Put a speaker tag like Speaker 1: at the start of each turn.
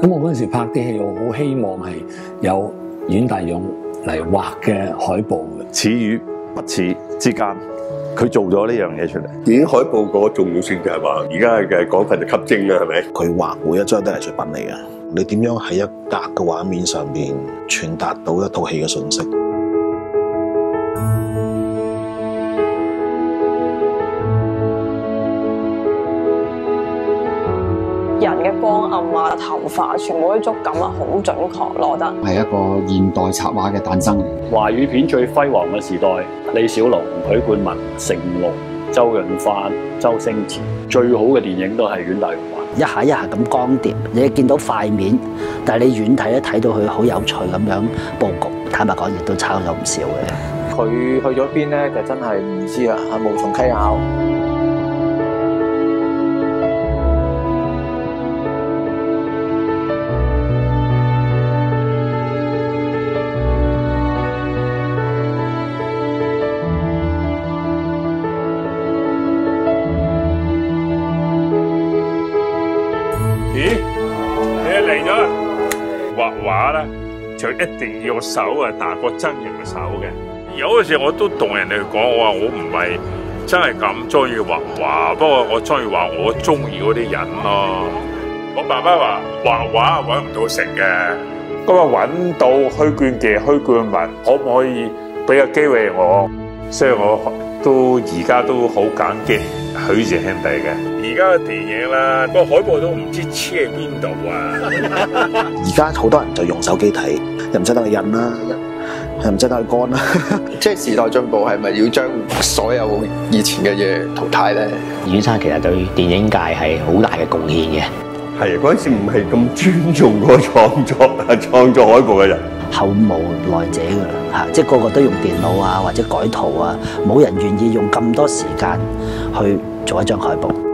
Speaker 1: 咁我嗰陣時拍啲戲，我好希望係有阮大勇嚟畫嘅海報嘅。
Speaker 2: 似與不似之間，佢做咗呢樣嘢出嚟。
Speaker 3: 電影海報個重要性就係話，而家嘅講法就吸睛啦，係咪？
Speaker 4: 佢畫每一張都係藝術品嚟嘅。你點樣喺一格嘅畫面上邊傳達到一套戲嘅信息？
Speaker 5: 人嘅光暗啊、頭髮，全部啲觸感啊，好準確攞得。
Speaker 6: 係一個現代插畫嘅誕生。
Speaker 7: 華語片最輝煌嘅時代，李小龍、許冠文、成龍、周潤發、周星馳，最好嘅電影都係阮大勇畫。
Speaker 8: 一下一下咁光碟，你見到塊面，但係你遠睇咧睇到佢好有趣咁樣佈局。坦白講，亦都抄咗唔少嘅。
Speaker 9: 佢去咗邊咧，就真係唔知啦，無從稽考。
Speaker 10: 咦，你嚟咗啦？畫畫咧就一定要手啊，大過真人嘅手嘅。有嘅時我都同人哋講，我話我唔係真係咁中意畫畫，不過我中意畫我中意嗰啲人咯。我爸爸話畫畫揾唔到食嘅，咁啊揾到許冠傑、許冠文，可唔可以俾個機會我？所以我都而家都好感激許氏兄弟嘅。而家嘅電影啦，個海報都唔知黐喺邊度啊！
Speaker 4: 而家好多人就用手機睇，又唔使得去印啦，又唔使得去乾啦。
Speaker 9: 即係時代進步，係咪要將所有以前嘅嘢淘汰咧？
Speaker 8: 阮生其實對電影界係好大嘅貢獻嘅。
Speaker 3: 係嗰陣時唔係咁尊重嗰個創作海報嘅人，
Speaker 8: 後無來者㗎啦嚇，即係個個都用電腦啊或者改圖啊，冇人願意用咁多時間去做一張海報。